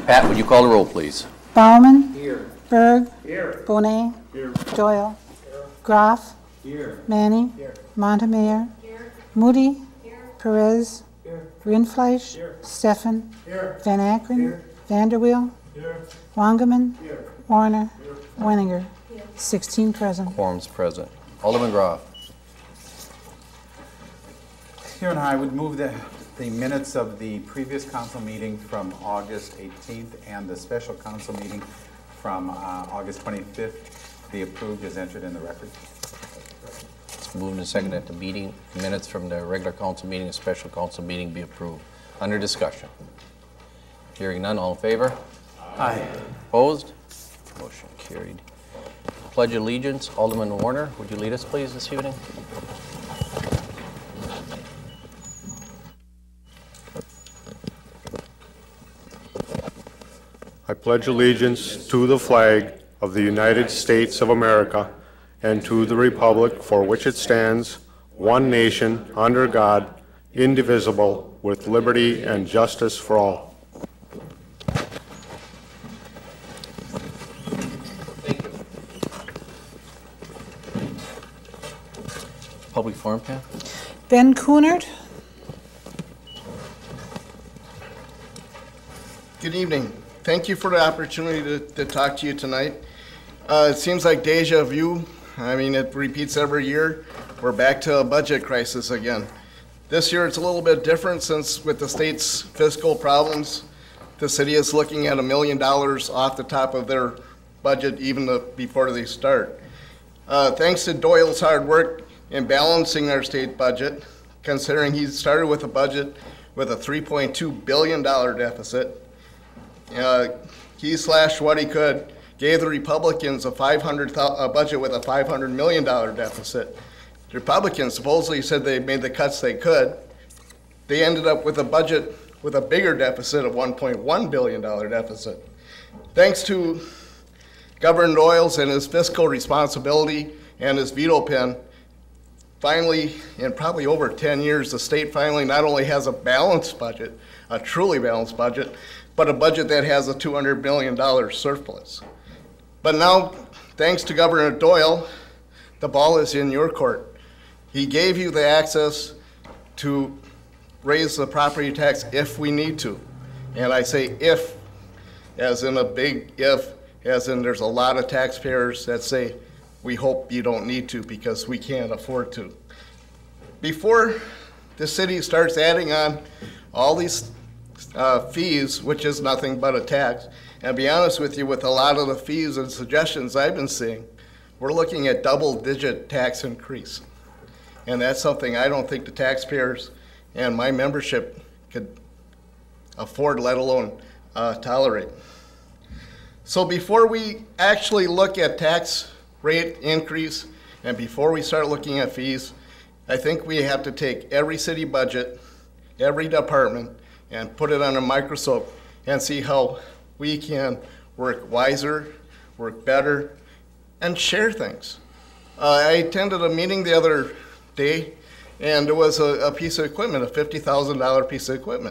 Pat, would you call the roll, please? Bauman. Here. Berg. Here. Bonet. Here. Doyle. Here. Graff. Here. Manning. Here. Montemayor. Here. Moody. Here. Perez. Here. Rindfleisch. Here. Stefan. Here. Van Akkeren. Here. Vanderweel. Here. Wangerman. Here. Warner. Here. Wenninger. 16 present. Quorum's present. Alderman Graff. Here and I would move the minutes of the previous council meeting from August 18th and the special council meeting from August 25th be approved as entered in the record. It's moved and seconded that the minutes from the regular council meeting and special council meeting be approved. Under discussion. Hearing none, all in favor? Aye. Opposed? Motion carried. Pledge of Allegiance, Alderman Warner, would you lead us please this evening? I pledge allegiance to the flag of the United States of America and to the republic for which it stands, one nation, under God, indivisible, with liberty and justice for all. Thank you. Public forum, Pam? Ben Coonard. Good evening. Thank you for the opportunity to talk to you tonight. It seems like deja vu. I mean, it repeats every year. We're back to a budget crisis again. This year it's a little bit different since with the state's fiscal problems, the city is looking at $1 million off the top of their budget even before they start. Thanks to Doyle's hard work in balancing our state budget, considering he started with a budget with a $3.2 billion deficit, he slashed what he could, gave the Republicans a budget with a $500 million deficit. The Republicans supposedly said they made the cuts they could. They ended up with a budget with a bigger deficit of $1.1 billion deficit. Thanks to Governor Doyle's and his fiscal responsibility and his veto pen, finally, in probably over 10 years, the state finally not only has a balanced budget, a truly balanced budget, but a budget that has a $200 billion surplus. But now, thanks to Governor Doyle, the ball is in your court. He gave you the access to raise the property tax if we need to. And I say if, as in a big if, as in there's a lot of taxpayers that say, we hope you don't need to because we can't afford to. Before the city starts adding on all these fees, which is nothing but a tax, and to be honest with you, with a lot of the fees and suggestions I've been seeing, we're looking at double-digit tax increase. And that's something I don't think the taxpayers and my membership could afford, let alone tolerate. So before we actually look at tax rate increase and before we start looking at fees, I think we have to take every city budget, every department, and put it on a microscope and see how we can work wiser, work better, and share things. I attended a meeting the other day, and there was a piece of equipment, a $50,000 piece of equipment.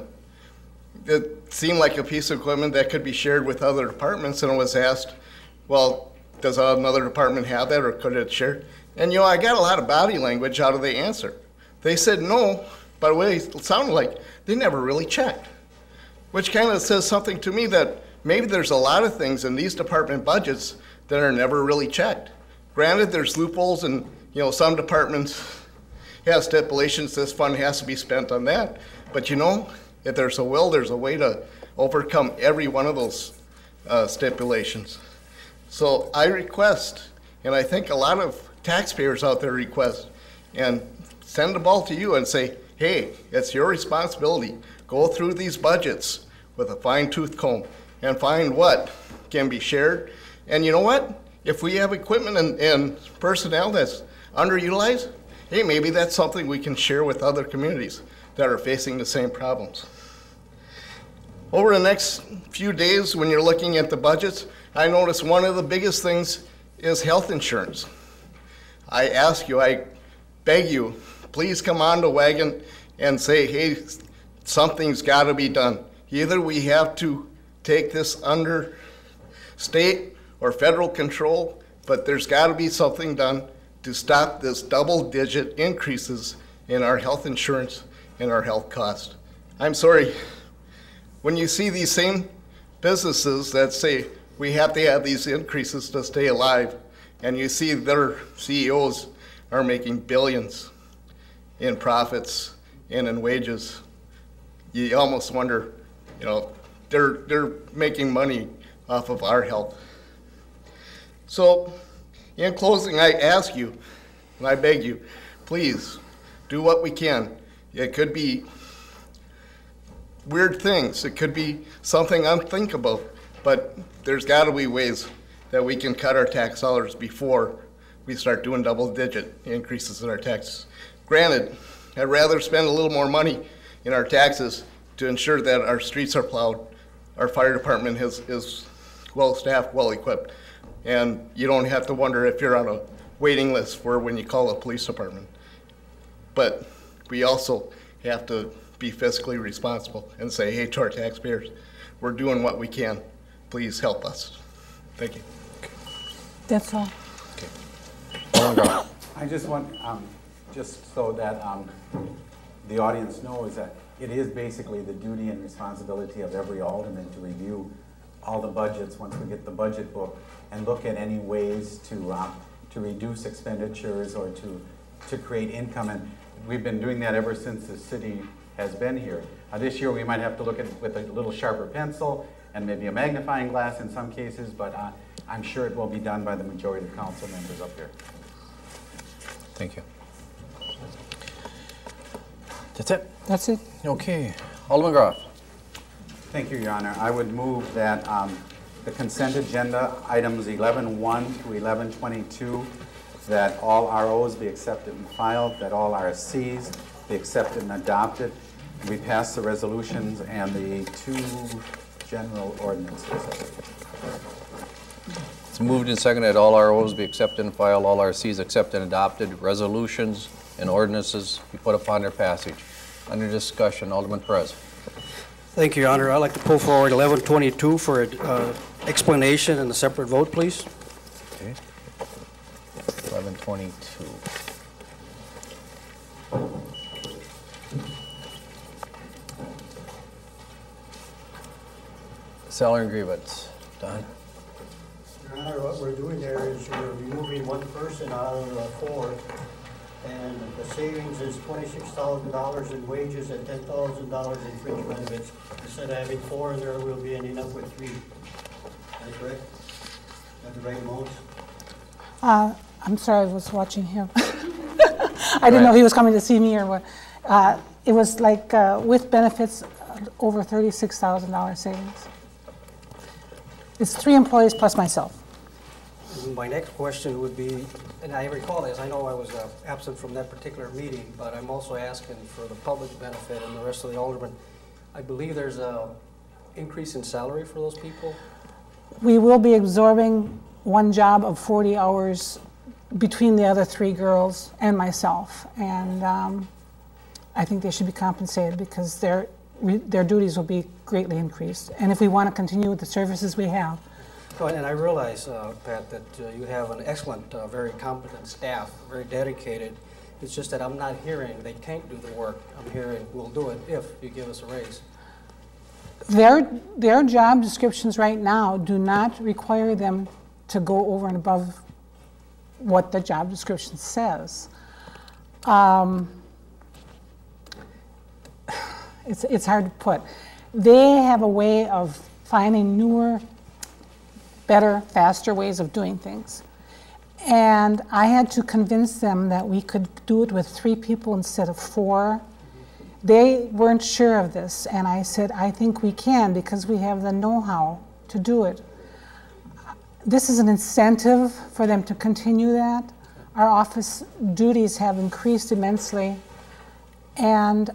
It seemed like a piece of equipment that could be shared with other departments, and I was asked, well, does another department have that, or could it share? And you know, I got a lot of body language out of the answer. They said no, but what it sounded like, they never really checked, which kind of says something to me that maybe there's a lot of things in these department budgets that are never really checked. Granted, there's loopholes, and you know, some departments have stipulations, this fund has to be spent on that, but you know, if there's a will, there's a way to overcome every one of those stipulations. So I request, and I think a lot of taxpayers out there request, and send the ball to you and say, hey, it's your responsibility. Go through these budgets with a fine-tooth comb and find what can be shared. And you know what? If we have equipment and personnel that's underutilized, hey, maybe that's something we can share with other communities that are facing the same problems. Over the next few days, when you're looking at the budgets, I noticed one of the biggest things is health insurance. I ask you, I beg you, please come on the wagon and say, hey, something's got to be done. Either we have to take this under state or federal control, but there's got to be something done to stop this double-digit increases in our health insurance and our health cost. I'm sorry, when you see these same businesses that say we have to have these increases to stay alive, and you see their CEOs are making billions in profits and in wages, you almost wonder, you know, they're making money off of our health. So, in closing, I ask you, and I beg you, please do what we can. It could be weird things. It could be something unthinkable, but there's got to be ways that we can cut our tax dollars before we start doing double-digit increases in our taxes. Granted, I'd rather spend a little more money in our taxes to ensure that our streets are plowed, our fire department is well-staffed, well-equipped, and you don't have to wonder if you're on a waiting list for when you call the police department. But we also have to be fiscally responsible and say, hey, to our taxpayers, we're doing what we can. Please help us. Thank you. That's all. I just want, just so that the audience knows that it is basically the duty and responsibility of every alderman to review all the budgets once we get the budget book and look at any ways to reduce expenditures or to create income. And we've been doing that ever since the city has been here. This year we might have to look at it with a little sharper pencil and maybe a magnifying glass in some cases, but I'm sure it will be done by the majority of council members up here. Thank you. That's it? That's it. Okay. Alderman Groff. Thank you, Your Honor. I would move that the consent agenda, items 11.1 to 11.22, that all ROs be accepted and filed, that all RCs be accepted and adopted. We pass the resolutions and the 2 general ordinances. It's moved and seconded that all ROs be accepted and filed, all RCs accepted and adopted, resolutions and ordinances be put upon their passage. Under discussion, Alderman Perez. Thank you, Your Honor. I'd like to pull forward 1122 for explanation and a separate vote, please. Okay. 1122. Salary and grievance. Don? Your Honor, what we're doing there is we're removing one person out of the 4, and the savings is $26,000 in wages and $10,000 in fringe benefits. Instead of having 4 in there, we'll be ending up with 3. That's correct? That's the right amount? I'm sorry, I was watching him. I didn't know he was coming to see me or what. It was like with benefits, over $36,000 savings. It's 3 employees plus myself. My next question would be, and I recall this, I know I was absent from that particular meeting, but I'm also asking for the public benefit and the rest of the aldermen. I believe there's a increase in salary for those people. We will be absorbing one job of 40 hours between the other 3 girls and myself, and I think they should be compensated because their duties will be greatly increased. And if we want to continue with the services we have. And I realize, Pat, that you have an excellent, very competent staff, very dedicated. It's just that I'm not hearing they can't do the work. I'm hearing we'll do it if you give us a raise. Their job descriptions right now do not require them to go over and above what the job description says. It's hard to put. They have a way of finding newer, better, faster ways of doing things. And I had to convince them that we could do it with 3 people instead of 4. They weren't sure of this, and I said, I think we can because we have the know-how to do it. This is an incentive for them to continue that. Our office duties have increased immensely, and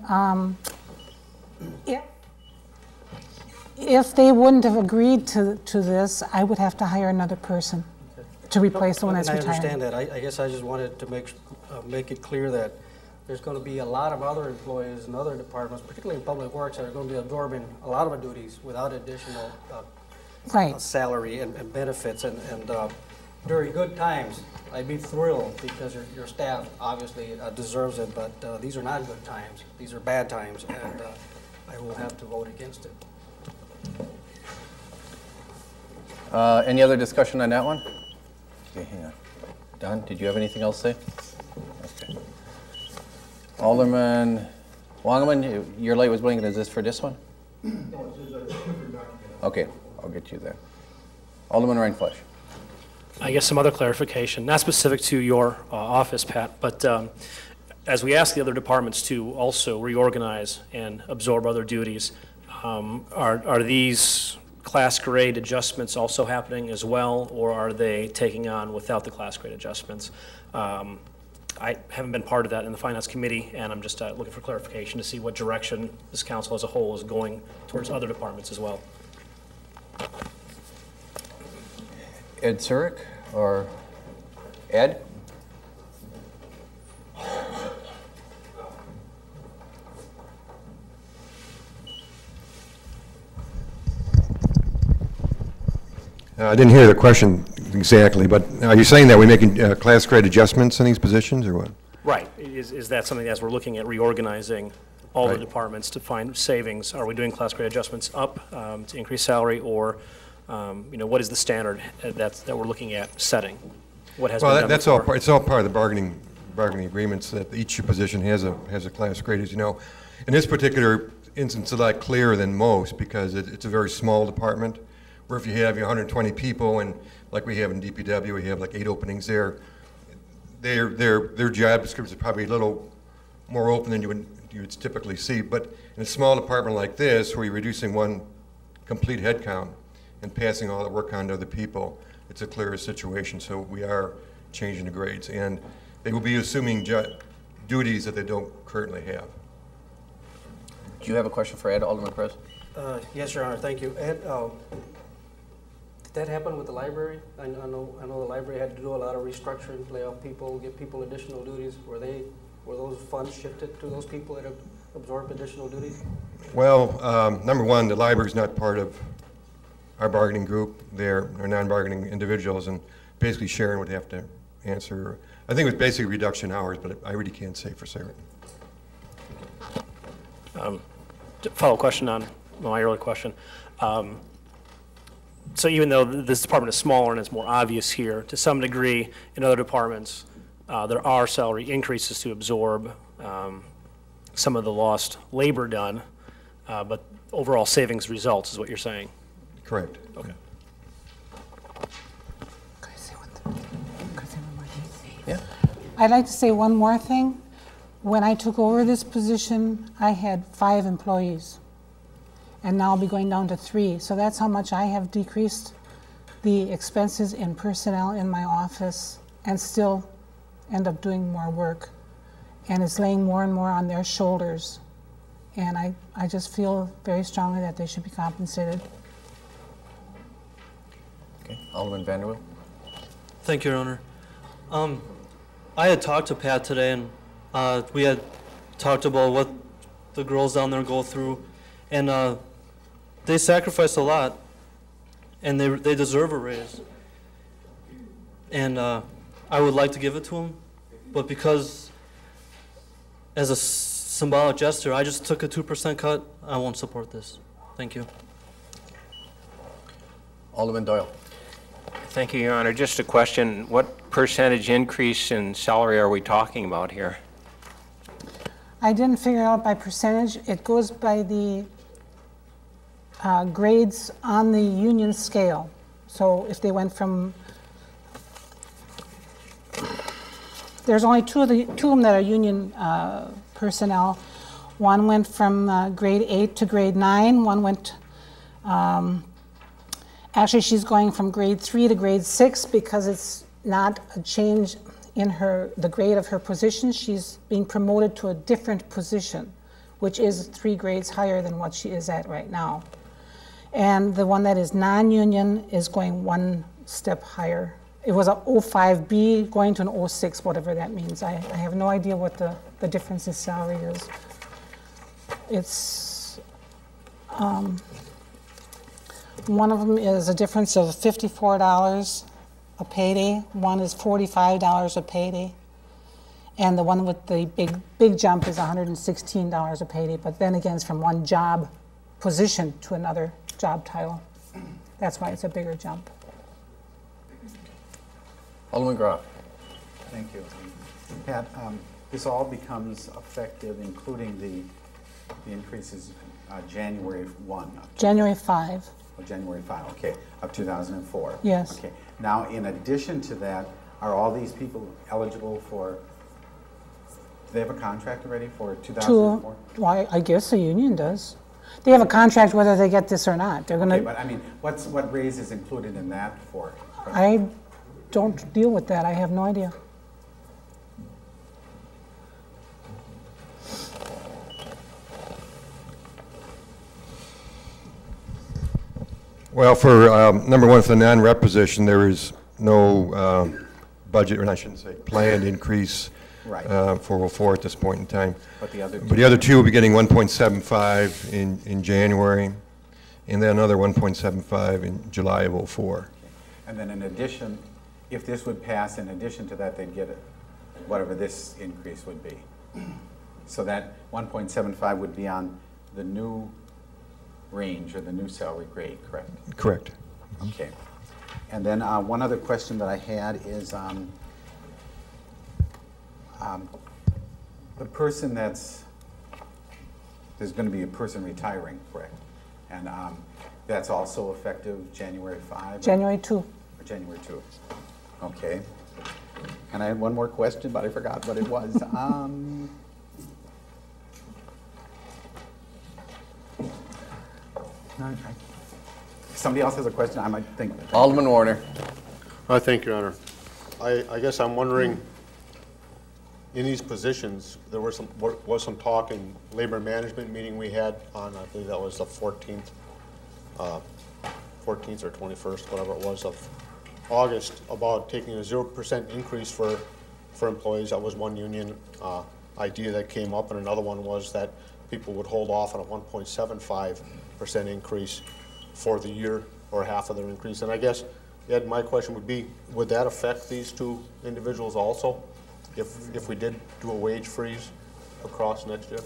if they wouldn't have agreed to this, I would have to hire another person to replace the one that's retired. I understand that. I guess I just wanted to make it clear that there's going to be a lot of other employees in other departments, particularly in Public Works, that are going to be absorbing a lot of the duties without additional Right. salary and benefits. And during good times, I'd be thrilled because your staff obviously deserves it, but these are not good times. These are bad times, and I will have to vote against it. Any other discussion on that one? Okay, hang on. Don, did you have anything else to say? Okay. Alderman Wangerman, your light was blinking. Is this for this one? No, it's just a different document. Okay, I'll get you there. Alderman Reinfleisch. I guess some other clarification, not specific to your office, Pat, but as we ask the other departments to also reorganize and absorb other duties, are these class grade adjustments also happening as well, or are they taking on without the class grade adjustments? I haven't been part of that in the Finance Committee, and I'm just looking for clarification to see what direction this council as a whole is going towards other departments as well. Ed Surik or Ed? I didn't hear the question exactly, but are you saying that we're making class grade adjustments in these positions, or what? Right. Is that something as we're looking at reorganizing all Right. the departments to find savings? Are we doing class grade adjustments up to increase salary, or what is the standard that we're looking at setting? What has been Well, done that's before? all part, it's all part of the bargaining agreements that each position has a class grade, as you know. In this particular instance, it's a lot clearer than most because it's a very small department, where if you have 120 people, and like we have in DPW, we have like 8 openings there, their job descriptions are probably a little more open than you would typically see. But in a small department like this, where you're reducing one complete head count and passing all the work on to other people, it's a clearer situation. So we are changing the grades, and they will be assuming duties that they don't currently have. Do you have a question for Ed, Alderman Perez? Yes, Your Honor, thank you. Ed, did that happen with the library? I know the library had to do a lot of restructuring, lay off people, give people additional duties. Were those funds shifted to those people that have absorbed additional duties? Well, number one, the library is not part of our bargaining group. They're non-bargaining individuals, and basically Sharon would have to answer. I think it was basically reduction hours, but I really can't say for certain. Follow-up question on my earlier question. So even though this department is smaller and it's more obvious here, to some degree in other departments, there are salary increases to absorb some of the lost labor done, but overall savings results is what you're saying. Correct. Okay. Yeah. I'd like to say one more thing. When I took over this position, I had 5 employees, and now I'll be going down to 3. So that's how much I have decreased the expenses in personnel in my office, and still end up doing more work. And it's laying more and more on their shoulders. And I just feel very strongly that they should be compensated. Okay, Alderman Vanderbilt. Thank you, Your Honor. I had talked to Pat today, and we had talked about what the girls down there go through, and they sacrifice a lot, and they deserve a raise. And I would like to give it to them, but because as a symbolic gesture, I just took a 2% cut, I won't support this. Thank you. Alderman Doyle. Thank you, Your Honor. Just a question. What percentage increase in salary are we talking about here? I didn't figure it out by percentage. It goes by the grades on the union scale. So if they went from, there's only two of them that are union personnel. One went from grade 8 to grade 9. One went, actually she's going from grade 3 to grade 6 because it's not a change in the grade of her position. She's being promoted to a different position, which is 3 grades higher than what she is at right now. And the one that is non-union is going 1 step higher. It was a 05B going to an 06, whatever that means. I have no idea what the the difference in salary is. It's, one of them is a difference of $54 a payday, one is $45 a payday, and the one with the big jump is $116 a payday, but then again, it's from one job position to another job title. That's why it's a bigger jump. Alderman Groff. Thank you. Pat, this all becomes effective, including the increases January 1. January 5. Oh, January 5, okay, of 2004. Yes. Okay. Now, in addition to that, are all these people eligible for, do they have a contract already for 2004? Well, I guess the union does. They have a contract whether they get this or not. They're Okay, gonna. but I mean, what raise is included in that for? I don't deal with that. I have no idea. Well, for number one, for the non-rep position, there is no budget, or I shouldn't say planned increase Right. for 04 at this point in time. But the other two? But the other two will be getting 1.75 in January, and then another 1.75 in July of 04. And then in addition, if this would pass, in addition to that, they'd get whatever this increase would be. So that 1.75 would be on the new range or the new salary grade, correct? Correct. Okay. And then one other question that I had is the person there's going to be a person retiring, correct? And that's also effective January 5? January 2. Or January 2. Okay. And I had one more question, but I forgot what it was. If somebody else has a question, I might think. Alderman Warner. Thank you, Your Honor. I guess I'm wondering, in these positions, there was some talk in labor management meeting we had on, I believe that was the 14th or 21st, whatever it was, of August, about taking a 0% increase for employees. That was one union idea that came up, and another one was that people would hold off on a 1.75% increase for the year or half of their increase. And I guess, Ed, my question would be, would that affect these two individuals also, if we did do a wage freeze across next year?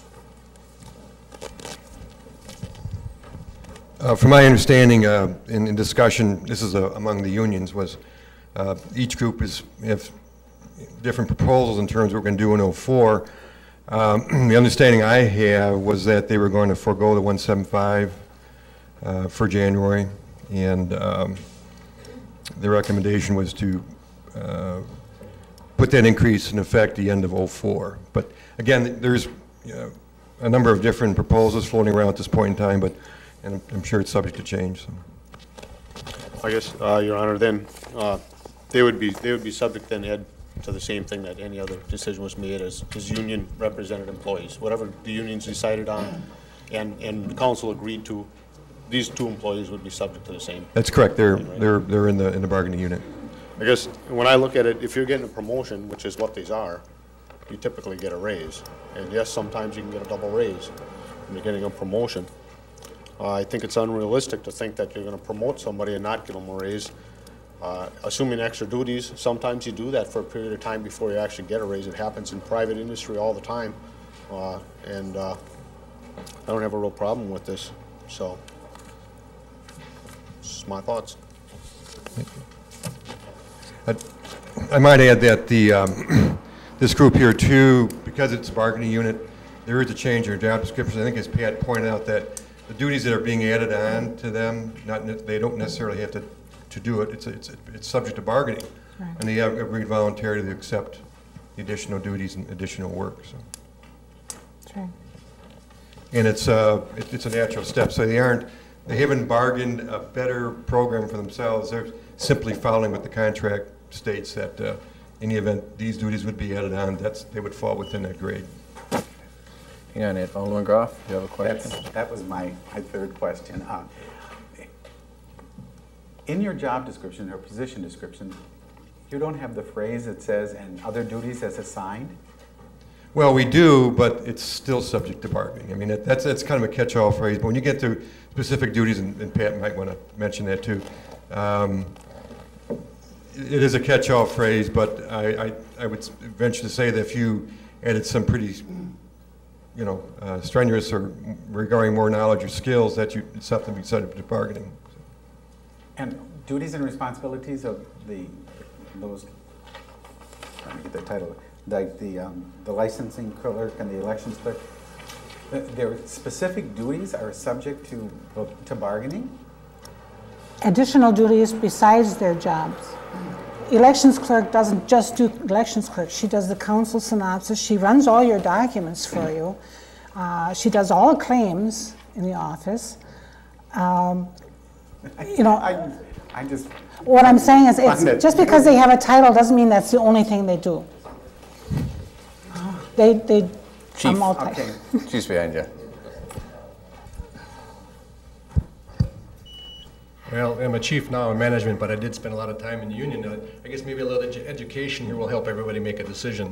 From my understanding, in discussion, this is among the unions, was each group have different proposals in terms of what we're going to do in 04. The understanding I have was that they were going to forego the 175 for January, and the recommendation was to put that increase in effect the end of 04. But again, there's a number of different proposals floating around at this point in time, but and I'm sure it's subject to change. So. I guess, Your Honor, then they would be subject then, Ed, to the same thing that any other decision was made as union represented employees. Whatever the unions decided on and the council agreed to, these two employees would be subject to the same. That's correct. They're in the bargaining unit. I guess when I look at it, if you're getting a promotion, which is what these are, you typically get a raise. And yes, sometimes you can get a double raise when you're getting a promotion. I think it's unrealistic to think that you're going to promote somebody and not give them a raise. Assuming extra duties, sometimes you do that for a period of time before you actually get a raise. It happens in private industry all the time. And I don't have a real problem with this. So, this is my thoughts. I might add that this group here too, because it's a bargaining unit, there is a change in their job description. I think as Pat pointed out that the duties that are being added on to them, they don't necessarily have to do it. It's subject to bargaining, right. And they have agreed voluntarily to accept the additional duties and additional work. So. That's right. And it's a natural step. So they haven't bargained a better program for themselves. They're simply following what the contract states that in the event these duties would be added on, they would fall within that grade. Hang on, Ed. Alderman Groff, you have a question? That was my third question. In your job description or position description, you don't have the phrase that says, and other duties as assigned? Well, we do, but it's still subject to bargaining. I mean, that's kind of a catch-all phrase, but when you get to specific duties, and Pat might want to mention that too, it is a catch-all phrase, but I would venture to say that if you added some pretty, strenuous or regarding more knowledge or skills, that it's something to be subject to bargaining. And duties and responsibilities of those, let me get the title, like the licensing clerk and the elections clerk, their specific duties are subject to bargaining? Additional duties besides their jobs. Elections clerk doesn't just do elections clerk. She does the council synopsis. She runs all your documents for you. She does all claims in the office. I just... What I'm saying is, it's just because they have a title doesn't mean that's the only thing they do. They Chief. are multi. Okay. Chief's behind you. Well, I'm a chief now in management, but I did spend a lot of time in the union. I guess maybe a little education here will help everybody make a decision.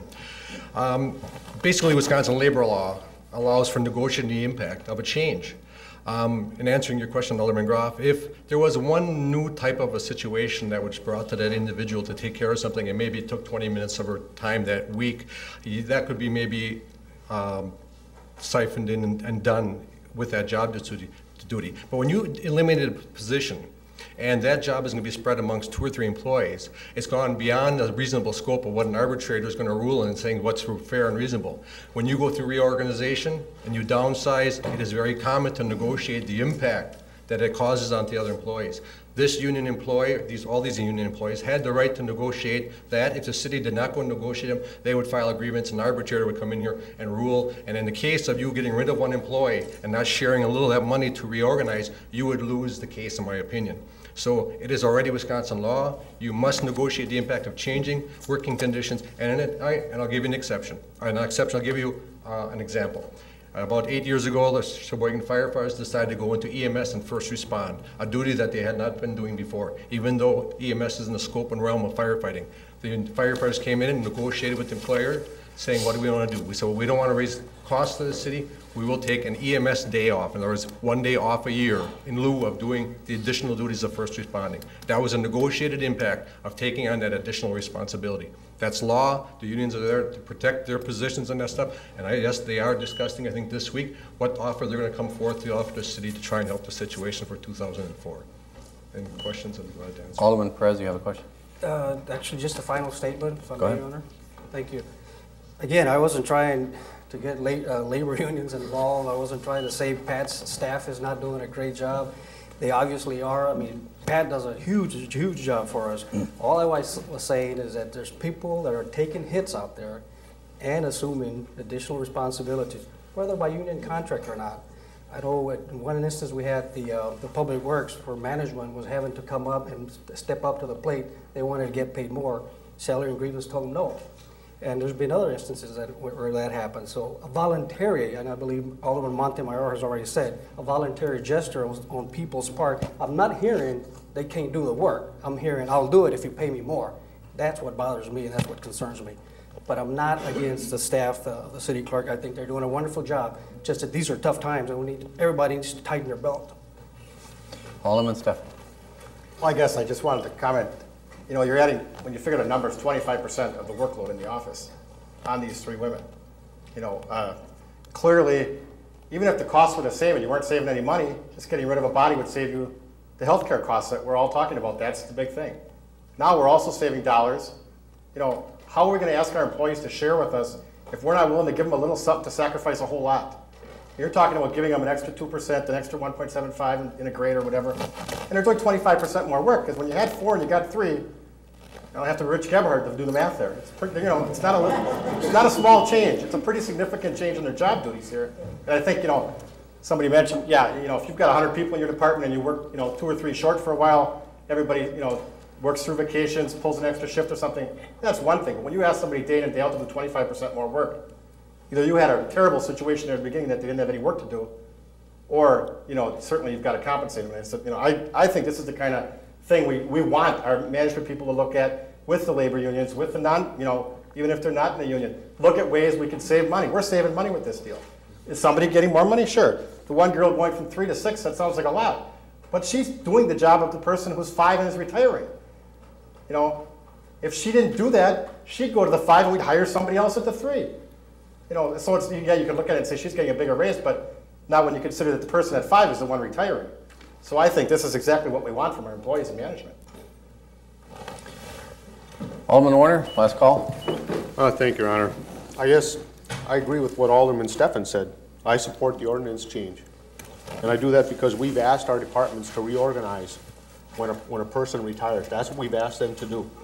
Basically, Wisconsin labor law allows for negotiating the impact of a change. In answering your question, Alderman Groff, if there was one new type of a situation that was brought to that individual to take care of something, and maybe it took 20 minutes of her time that week, that could be maybe siphoned in and done with that job duty. But when you eliminated a position, and that job is going to be spread amongst 2 or 3 employees, it's gone beyond the reasonable scope of what an arbitrator is going to rule in saying what's fair and reasonable. When you go through reorganization and you downsize, it is very common to negotiate the impact that it causes on the other employees. This union employee, all these union employees had the right to negotiate that. If the city did not go and negotiate them, they would file a grievance, and an arbitrator would come in here and rule. And in the case of you getting rid of one employee and not sharing a little of that money to reorganize, you would lose the case, in my opinion. So it is already Wisconsin law. You must negotiate the impact of changing working conditions, and I'll give you an exception. I'll give you an example. About 8 years ago, the Sheboygan firefighters decided to go into EMS and first respond, a duty that they had not been doing before, even though EMS is in the scope and realm of firefighting. The firefighters came in and negotiated with the employer, saying, what do we want to do? We said, well, we don't want to raise costs to the city. We will take an EMS day off. In other words, 1 day off a year in lieu of doing the additional duties of first responding. That was a negotiated impact of taking on that additional responsibility. That's law. The unions are there to protect their positions and that stuff. And yes, they are discussing, I think this week, what offer they're going to come forth to offer the city to try and help the situation for 2004. Any questions that you want to answer? Alderman Perez, you have a question? Actually, just a final statement, if I Go may, ahead. Your Honor. Thank you. Again, I wasn't trying to get labor unions involved. I wasn't trying to say Pat's staff is not doing a great job. They obviously are. I mean, Pat does a huge job for us. All I was saying is that there's people that are taking hits out there and assuming additional responsibilities, whether by union contract or not. I know in one instance we had the Public Works where management was having to come up and step up to the plate. They wanted to get paid more. Salary and grievance told them no. And there's been other instances where that happened. So a voluntary, and I believe Alderman Montemayor has already said, a voluntary gesture on people's part. I'm not hearing they can't do the work. I'm hearing I'll do it if you pay me more. That's what bothers me and that's what concerns me. But I'm not against the staff, the city clerk. I think they're doing a wonderful job. Just that these are tough times and everybody needs to tighten their belt. Alderman Stefan. Well, I guess I just wanted to comment. You know, you're adding, when you figure the numbers, 25% of the workload in the office on these 3 women. You know, clearly, even if the costs were the same and you weren't saving any money, just getting rid of a body would save you the healthcare costs that we're all talking about. That's the big thing. Now we're also saving dollars. You know, how are we going to ask our employees to share with us if we're not willing to give them a little something to sacrifice a whole lot? You're talking about giving them an extra 2%, an extra 1.75 in a grade or whatever, and they're doing 25% more work, because when you had 4 and you got 3, you don't have to Rich Gebhardt to do the math there. It's pretty, you know, it's not a small change. It's a pretty significant change in their job duties here. And I think, you know, somebody mentioned, yeah, you know, if you've got 100 people in your department and you work, you know, 2 or 3 short for a while, everybody, you know, works through vacations, pulls an extra shift or something, that's one thing. But when you ask somebody day in and day out to do 25% more work, either you had a terrible situation there at the beginning that they didn't have any work to do, or, you know, certainly you've got to compensate them. And so, you know, I think this is the kind of thing we want our management people to look at with the labor unions, with the even if they're not in the union. Look at ways we can save money. We're saving money with this deal. Is somebody getting more money? Sure. The one girl going from 3 to 6, that sounds like a lot. But she's doing the job of the person who's 5 and is retiring. If she didn't do that, she'd go to the 5 and we'd hire somebody else at the 3. So it's, yeah, you could look at it and say she's getting a bigger raise, but not when you consider that the person at 5 is the one retiring. So I think this is exactly what we want from our employees and management. Alderman Warner, last call. Thank you, Your Honor. I guess I agree with what Alderman Steffen said. I support the ordinance change. And I do that because we've asked our departments to reorganize when a person retires. That's what we've asked them to do.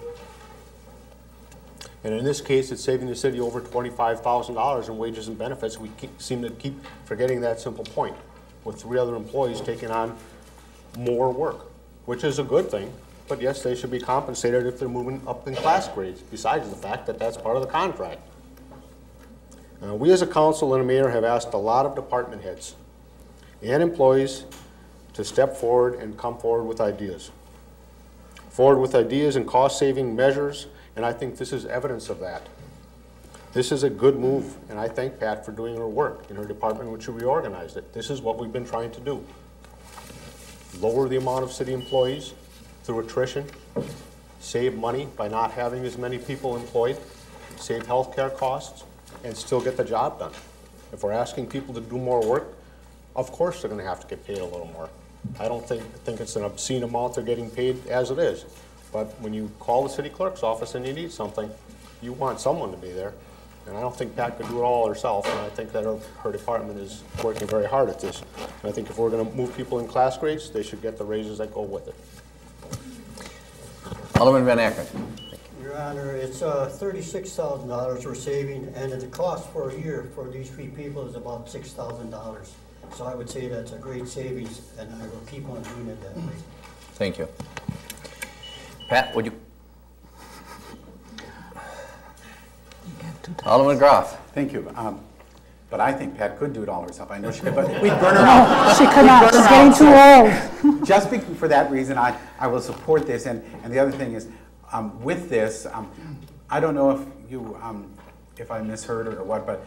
And in this case, it's saving the city over $25,000 in wages and benefits. We seem to keep forgetting that simple point, with 3 other employees taking on more work, which is a good thing. But yes, they should be compensated if they're moving up in class grades, besides the fact that that's part of the contract. We as a council and a mayor have asked a lot of department heads and employees to step forward and come forward with ideas. And cost-saving measures, and I think this is evidence of that. This is a good move, and I thank Pat for doing her work in her department when she reorganized it. This is what we've been trying to do. Lower the amount of city employees through attrition, save money by not having as many people employed, save healthcare costs, and still get the job done. If we're asking people to do more work, of course they're going to have to get paid a little more. I don't think it's an obscene amount they're getting paid as it is. But when you call the city clerk's office and you need something, you want someone to be there. And I don't think Pat could do it all herself, and I think that her department is working very hard at this. And I think if we're going to move people in class grades, they should get the raises that go with it. Alderman Van Akkeren. Your Honor, it's $36,000 we're saving, and the cost for a year for these 3 people is about $6,000. So I would say that's a great savings, and I will keep on doing it that way. Thank you. Pat, would you? Alderman Groff. Thank you. But I think Pat could do it all herself. I know she could, but we'd burn her out. No, she could not. She's getting too old. Just for that reason, I will support this. And the other thing is, with this, I don't know if you, if I misheard or what, but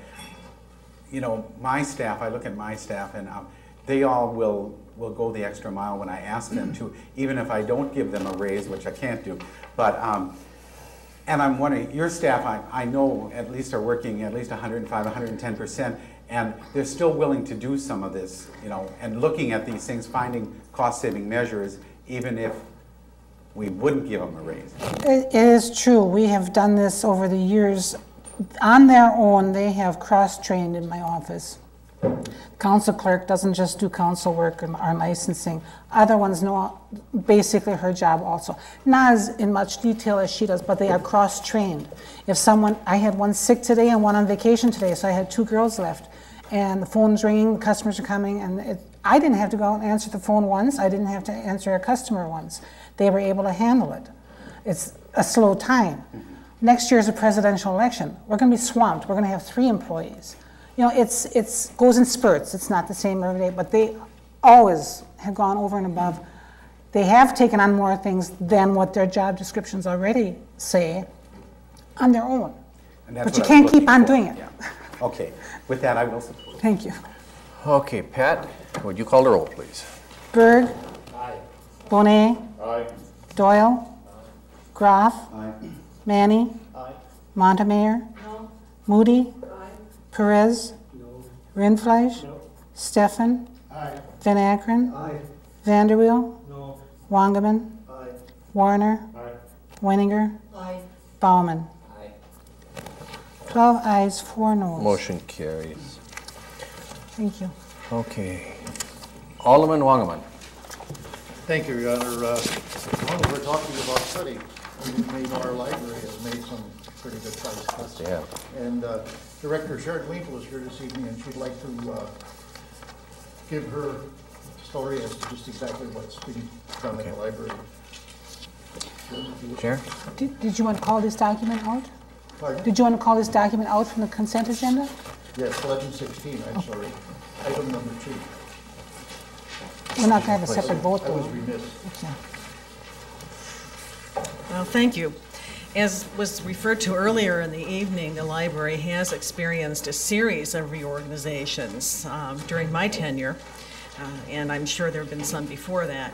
my staff, I look at my staff, and they all will go the extra mile when I ask them to, even if I don't give them a raise, which I can't do. But and I'm wondering, your staff, I know at least are working at least 105, 110%, and they're still willing to do some of this, and looking at these things, finding cost-saving measures, even if we wouldn't give them a raise. It is true. We have done this over the years. On their own, they have cross-trained in my office. Council clerk doesn't just do council work or licensing. Other ones know basically her job also. Not as in much detail as she does, but they are cross-trained. If someone, I had one sick today and one on vacation today, so I had 2 girls left. And the phone's ringing, the customers are coming, and I didn't have to go out and answer the phone once. I didn't have to answer a customer once. They were able to handle it. It's a slow time. Next year is a presidential election. We're going to be swamped. We're going to have 3 employees. It's goes in spurts. It's not the same every day, but they always have gone over and above. They have taken on more things than what their job descriptions already say on their own. But you can't keep on doing it. Yeah. Okay. With that, I will support. Thank you. Okay, Pat, would you call the roll, please? Berg. Aye. Bonet. Aye. Doyle. Aye. Groff. Aye. Manny. Aye. Montemayor. No. Moody. Perez, No. Rindfleisch, No. Steffen, Aye. Van Akkeren, Aye. Vanderweel, No. Wangeman, Aye. Warner, Aye. Weininger, Aye. Bauman. Aye. 12 ayes, 4 noes. Motion carries. Thank you. Okay. Alderman Wangeman. Thank you, Your Honor. When we're talking about study, our library has made some pretty good size cuts. Yeah. And Director Sharon Winkle is here this evening, and she'd like to give her story as to just exactly what's being done at the library. Chair? Did you want to call this document out? Pardon? Did you want to call this document out from the consent agenda? Yes, 1116, I'm sorry. Item number 2. We're not going to have a separate vote, I though. was remiss. Okay. Well, thank you. As was referred to earlier in the evening, the library has experienced a series of reorganizations during my tenure, and I'm sure there have been some before that.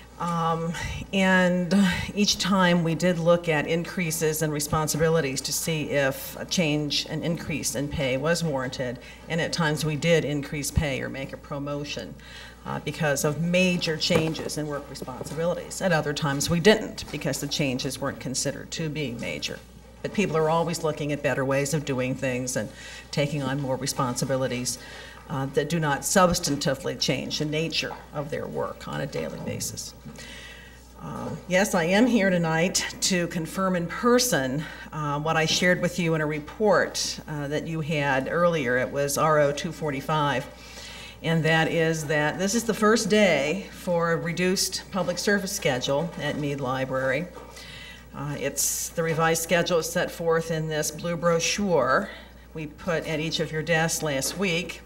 And each time we did look at increases in responsibilities to see if a change, an increase in pay was warranted, and at times we did increase pay or make a promotion because of major changes in work responsibilities. At other times we didn't because the changes weren't considered to be major. But people are always looking at better ways of doing things and taking on more responsibilities that do not substantively change the nature of their work on a daily basis. Yes, I am here tonight to confirm in person what I shared with you in a report that you had earlier. It was RO 245, and that is that this is the first day for a reduced public service schedule at Mead Library. It's the revised schedule is set forth in this blue brochure we put at each of your desks last week.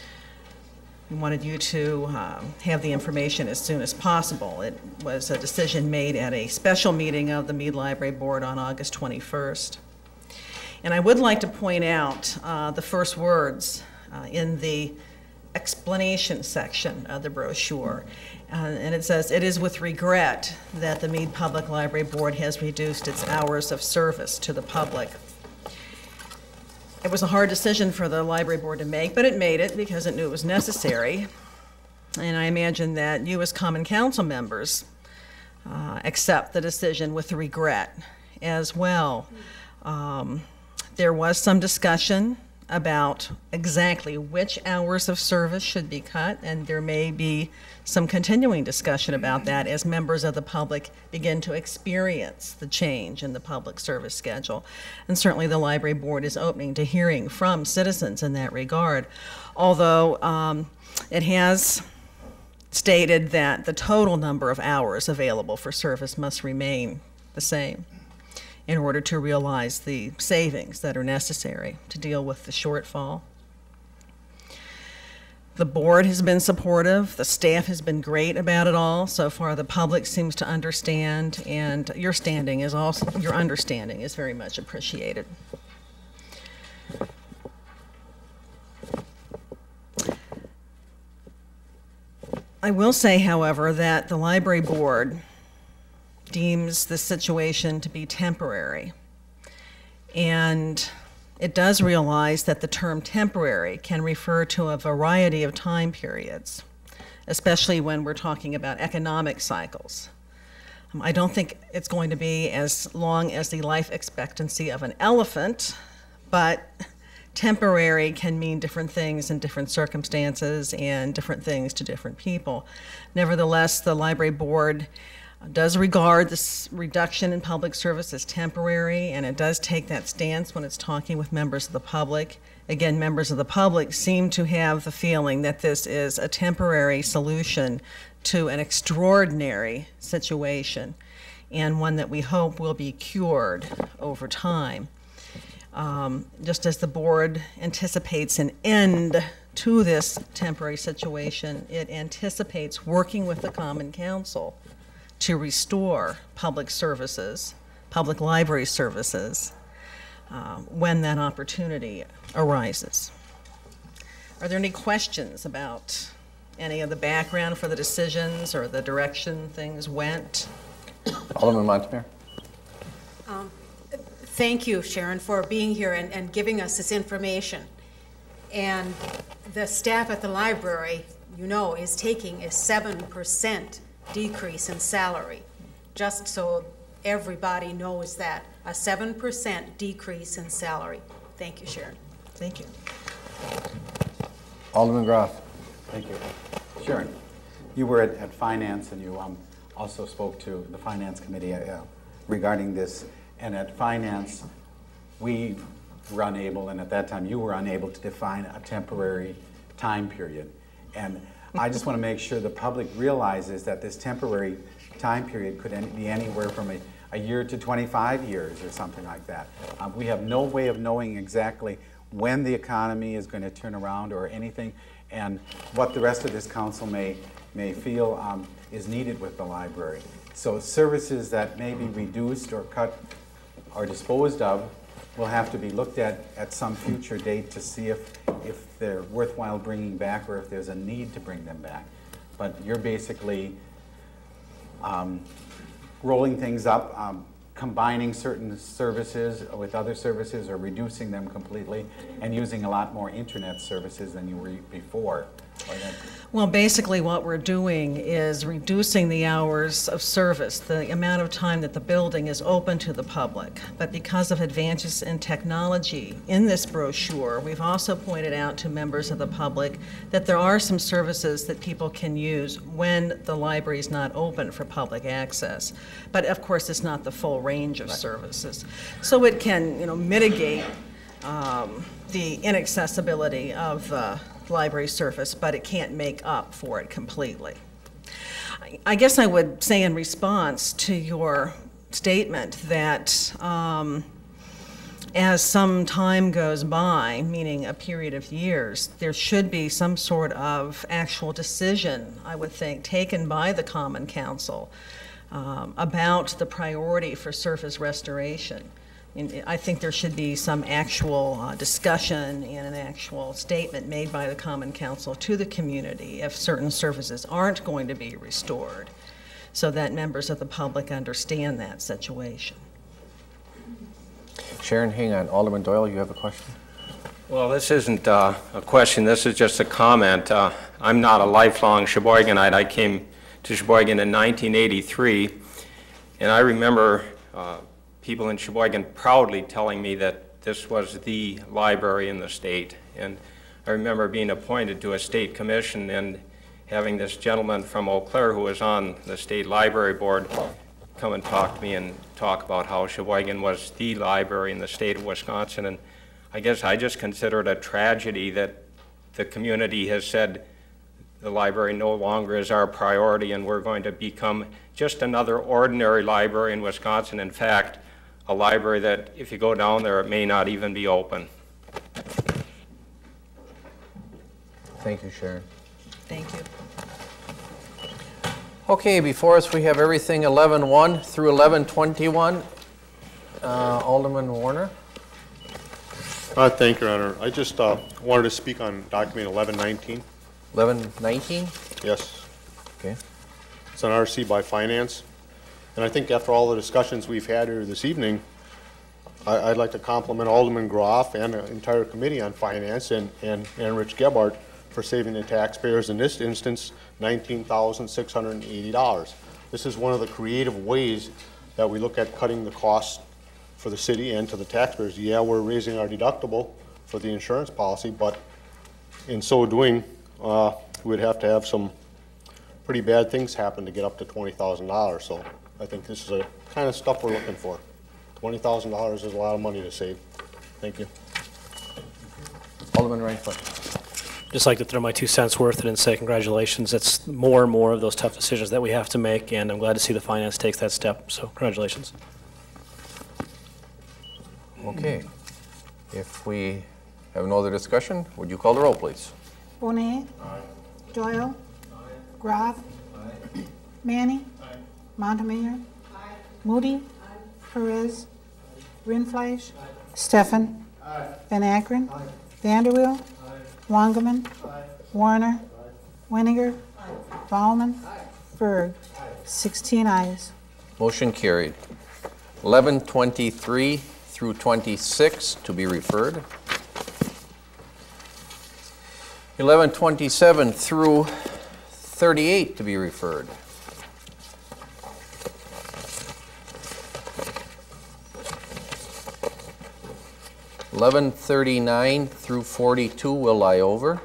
We wanted you to have the information as soon as possible. It was a decision made at a special meeting of the Mead Library Board on August 21st. And I would like to point out the first words in the explanation section of the brochure. And it says, "It is with regret that the Mead Public Library Board has reduced its hours of service to the public." It was a hard decision for the library board to make, but it made it because it knew it was necessary. And I imagine that you as common council members accept the decision with regret as well. There was some discussion about exactly which hours of service should be cut, and there may be some continuing discussion about that as members of the public begin to experience the change in the public service schedule. And certainly the library board is open to hearing from citizens in that regard, although it has stated that the total number of hours available for service must remain the same in order to realize the savings that are necessary to deal with the shortfall. The board has been supportive, the staff has been great about it all. So far the public seems to understand, and your understanding is very much appreciated. I will say, however, that the library board deems the situation to be temporary. And it does realize that the term temporary can refer to a variety of time periods, especially when we're talking about economic cycles. I don't think it's going to be as long as the life expectancy of an elephant, but temporary can mean different things in different circumstances and different things to different people. Nevertheless, the library board does regard this reduction in public service as temporary, and it does take that stance when it's talking with members of the public. Again, members of the public seem to have the feeling that this is a temporary solution to an extraordinary situation, and one that we hope will be cured over time. Just as the board anticipates an end to this temporary situation, it anticipates working with the Common Council to restore public services, public library services, when that opportunity arises. Are there any questions about any of the background for the decisions or the direction things went? Alderman Montemere. Thank you, Sharon, for being here and giving us this information. And the staff at the library, you know, is taking a 7% decrease in salary, just so everybody knows that, a 7% decrease in salary. Thank you, Sharon. Thank you. Alderman Groff. Thank you. Sharon, you were at Finance, and you also spoke to the Finance Committee regarding this. And at Finance, we were unable, and at that time you were unable to define a temporary time period. And I just want to make sure the public realizes that this temporary time period could be anywhere from a year to 25 years or something like that. We have no way of knowing exactly when the economy is going to turn around or anything, and what the rest of this council may feel is needed with the library. So services that may be reduced or cut are disposed of will have to be looked at some future date to see if they're worthwhile bringing back or if there's a need to bring them back. But you're basically rolling things up, combining certain services with other services or reducing them completely and using a lot more internet services than you were before. Well, basically what we're doing is reducing the hours of service, the amount of time that the building is open to the public. But because of advances in technology in this brochure, we've also pointed out to members of the public that there are some services that people can use when the library is not open for public access. But of course, it's not the full range of services. So it can, mitigate the inaccessibility of the library surface, but it can't make up for it completely. I guess I would say in response to your statement that as some time goes by, meaning a period of years, there should be some sort of actual decision, I would think, taken by the Common Council about the priority for surface restoration. I think there should be some actual discussion and an actual statement made by the Common Council to the community if certain surfaces aren't going to be restored, so that members of the public understand that situation. Sharon, hang on. Alderman Doyle, you have a question? Well, this isn't a question. This is just a comment. I'm not a lifelong Sheboyganite. I came to Sheboygan in 1983, and I remember people in Sheboygan proudly telling me that this was the library in the state. And I remember being appointed to a state commission and having this gentleman from Eau Claire who was on the state library board come and talk to me and talk about how Sheboygan was the library in the state of Wisconsin. And I guess I just consider it a tragedy that the community has said the library no longer is our priority and we're going to become just another ordinary library in Wisconsin. In fact, a library that if you go down there, it may not even be open. Thank you, Sharon. Thank you. Okay, before us we have everything 11-1 through 11-21. Alderman Warner. Thank you, Your Honor. I just wanted to speak on document 1119. 1119? Yes. Okay. It's an RC by Finance. And I think after all the discussions we've had here this evening, I'd like to compliment Alderman Groff and the entire committee on finance and Rich Gebhardt for saving the taxpayers, in this instance, $19,680. This is one of the creative ways that we look at cutting the costs for the city and to the taxpayers. Yeah, we're raising our deductible for the insurance policy, but in so doing, we'd have to have some pretty bad things happen to get up to $20,000. So I think this is the kind of stuff we're looking for. $20,000 is a lot of money to save. Thank you. Alderman Reinfeldt. Just like to throw my 2 cents worth in and say congratulations. It's more and more of those tough decisions that we have to make, and I'm glad to see the finance takes that step. So congratulations. Okay. If we have no other discussion, would you call the roll, please? Bonet. Aye. Doyle. Aye. Groff. Aye. Manny. Aye. Montemayor. Aye. Moody. Aye. Perez. Rindfleisch. Aye. Steffen. Aye. Van Akkeren. Aye. Vanderweel. Aye. Wangerman. Aye. Warner. Aye. Weniger. Aye. Bauman. Aye. Berg. Aye. 16 ayes. Motion carried. 1123 through 26 to be referred. 1127 through 38 to be referred. 1139 through 42 will lie over.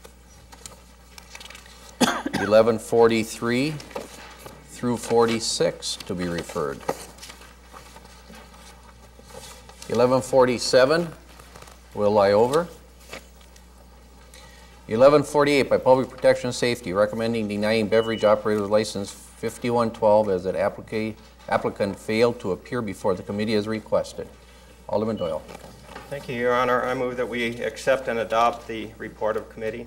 1143 through 46 to be referred. 1147 will lie over. 1148 by Public Protection and Safety, recommending denying beverage operator license 5112 as an applicant failed to appear before the committee as requested. Alderman Doyle. Thank you, Your Honor. I move that we accept and adopt the report of committee.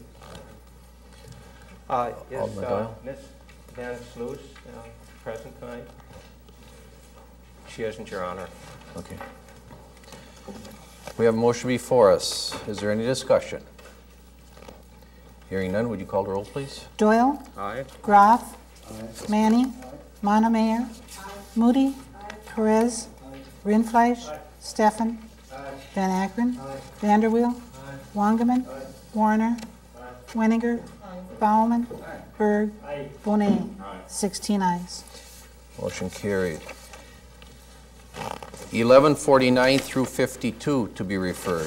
Is Ms. Van Sluis present tonight? She isn't, Your Honor. Okay. We have a motion before us. Is there any discussion? Hearing none, would you call the roll, please? Doyle? Aye. Groff? Manny? Montemayor? Moody? Perez? Rindfleisch? Steffen? Van Akkeren? Vanderweel? Wangerman? Warner? Weniger? Bauman? Berg? Bonet? 16 ayes. Motion carried. 1149 through 52 to be referred.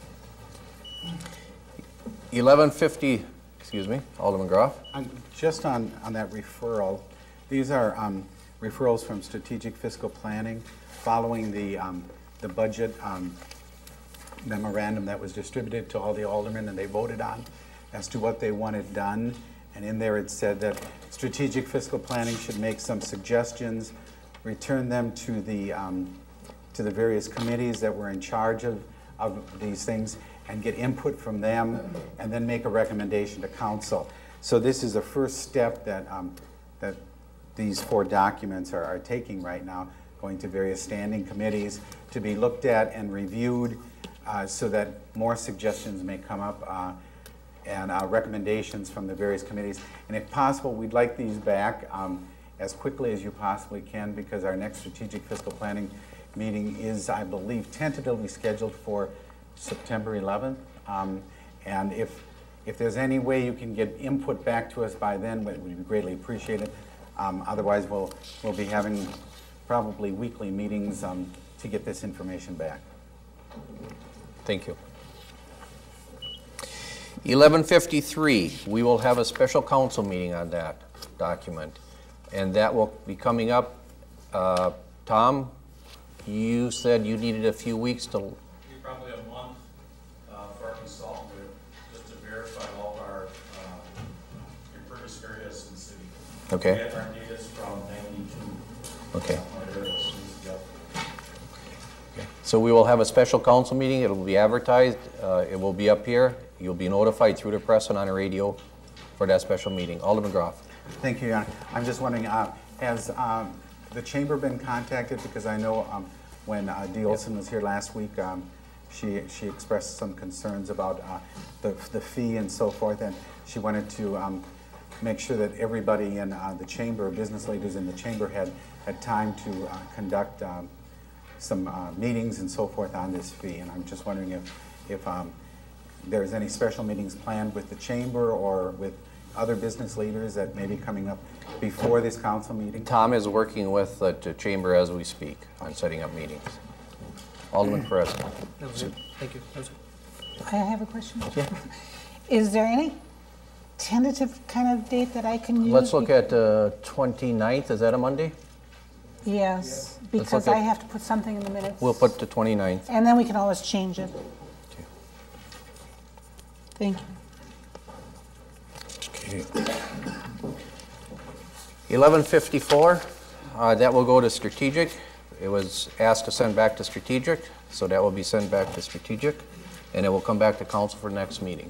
1150, excuse me, Alderman Groff. Just on that referral, these are referrals from strategic fiscal planning following the budget memorandum that was distributed to all the aldermen and they voted on as to what they wanted done. And in there it said that strategic fiscal planning should make some suggestions, return them to the various committees that were in charge of these things and get input from them and then make a recommendation to council. So this is the first step that these 4 documents are taking right now, going to various standing committees to be looked at and reviewed so that more suggestions may come up and recommendations from the various committees. And if possible, we'd like these back as quickly as you possibly can because our next strategic fiscal planning meeting is, I believe, tentatively scheduled for September 11th. And if there's any way you can get input back to us by then, we'd be greatly appreciated. Otherwise, we'll be having probably weekly meetings to get this information back. Thank you. 1153, we will have a special council meeting on that document. And that will be coming up. Tom, you said you needed a few weeks to... Probably a month for our consultant just to verify all of our impervious areas in the city. Okay. We have our data from 92. Okay. Yep. Okay. So we will have a special council meeting. It will be advertised. It will be up here. You'll be notified through the press and on the radio for that special meeting. Alderman Groff. Thank you, Your Honor. I'm just wondering, has the chamber been contacted? Because I know when Dee Olson was here last week, she expressed some concerns about the fee and so forth, and she wanted to make sure that everybody in the chamber, business leaders in the chamber, had time to conduct some meetings and so forth on this fee. And I'm just wondering if there's any special meetings planned with the chamber or with other business leaders that may be coming up before this council meeting? Tom is working with the chamber as we speak on setting up meetings. Alderman Perez. That was it. Thank you. That was it. I have a question. Yeah. Is there any tentative kind of date that I can use? Let's look at 29th. Is that a Monday? Yes, because I have to put something in the minutes. We'll put the 29th. And then we can always change it. Thank you. Okay. 1154, that will go to strategic. It was asked to send back to strategic, so that will be sent back to strategic, and it will come back to council for next meeting.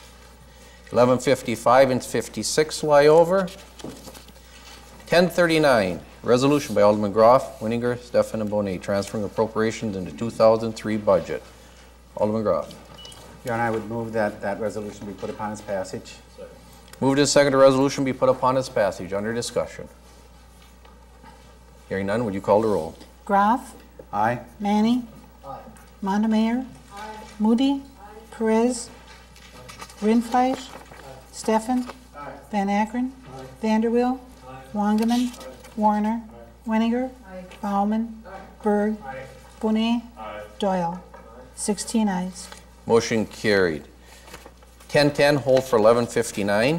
1155 and 56 lie over. 1039, resolution by Alderman Groff, Winninger, Steffen, and Bonet, transferring appropriations into 2003 budget. Alderman Groff. Your Honor, I would move that that resolution be put upon its passage. Moved and seconded, the resolution be put upon its passage. Under discussion. Hearing none, would you call the roll? Groff? Aye. Manny? Aye. Montemayor? Aye. Moody? Aye. Perez? Rindfleisch? Steffen? Aye. Van Akkeren? Aye. Vanderweel? Aye. Wangerman? Aye. Warner? Aye. Weniger? Aye. Bauman? Aye. Berg? Aye. Bonet? Aye. Doyle? Aye. 16 ayes. Motion carried. 1010, hold for 1159.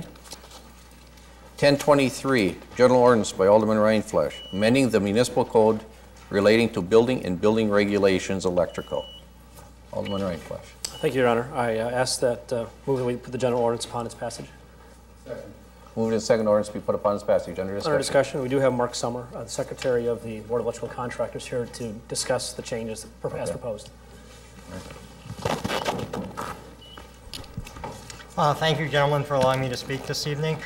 1023, general ordinance by Alderman Rindfleisch, amending the municipal code relating to building and building regulations electrical. Alderman Rindfleisch. Thank you, Your Honor. I ask that move that we put the general ordinance upon its passage. Second. Moved and second ordinance be put upon its passage. Under discussion. Under discussion, we do have Mark Summer, the Secretary of the Board of Electrical Contractors, here to discuss the changes as proposed. Thank you, gentlemen, for allowing me to speak this evening.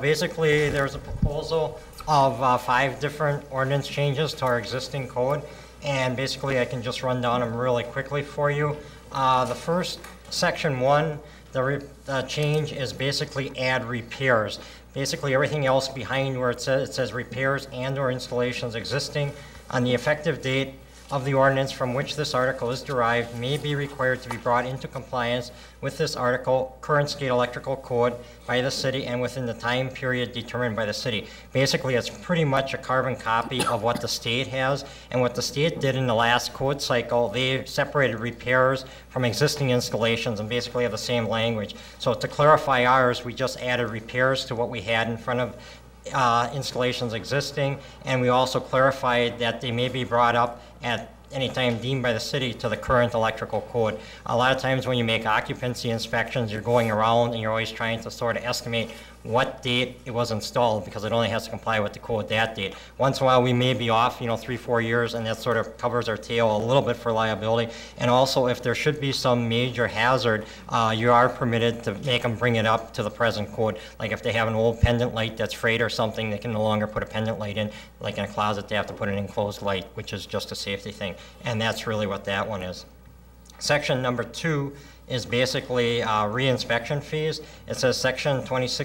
Basically, there's a proposal of 5 different ordinance changes to our existing code, and basically I can just run down them really quickly for you. The first, section 1, the change is basically add repairs. Basically everything else behind where it says repairs and or installations existing on the effective date of the ordinance from which this article is derived may be required to be brought into compliance with this article, current state electrical code by the city and within the time period determined by the city. Basically, it's pretty much a carbon copy of what the state has, and what the state did in the last code cycle, they separated repairs from existing installations and basically have the same language. So to clarify ours, we just added repairs to what we had in front of installations existing, and we also clarified that they may be brought up at any time deemed by the city to the current electrical code. A lot of times when you make occupancy inspections, you're going around and you're always trying to sort of estimate what date it was installed, because it only has to comply with the code that date. Once in a while we may be off, 3-4 years, and that sort of covers our tail a little bit for liability. And also if there should be some major hazard, you are permitted to make them bring it up to the present code. Like if they have an old pendant light that's frayed or something, they can no longer put a pendant light in. Like in a closet, they have to put an enclosed light, which is just a safety thing. And that's really what that one is. Section number 2 is basically re-inspection fees. It says section